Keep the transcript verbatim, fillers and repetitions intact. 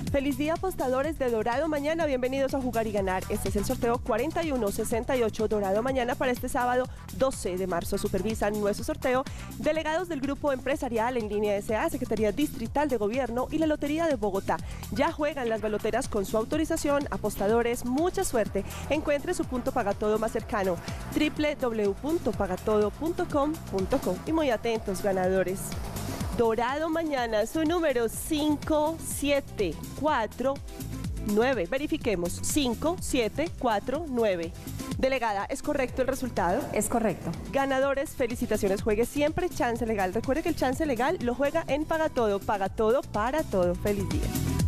Feliz día, apostadores de Dorado Mañana, bienvenidos a Jugar y Ganar. Este es el sorteo cuarenta y uno sesenta y ocho Dorado Mañana para este sábado doce de marzo. Supervisan nuestro sorteo delegados del Grupo Empresarial en Línea S A, Secretaría Distrital de Gobierno y la Lotería de Bogotá. Ya juegan las baloteras con su autorización. Apostadores, mucha suerte. Encuentre su punto pagatodo más cercano, doble u doble u doble u punto pagatodo punto com punto co. Y muy atentos, ganadores. Dorado Mañana, su número cinco siete cuatro nueve. Verifiquemos, cinco siete cuatro nueve. Delegada, ¿es correcto el resultado? Es correcto. Ganadores, felicitaciones. Juegue siempre chance legal. Recuerde que el chance legal lo juega en Pagatodo. Paga todo para todo. Feliz día.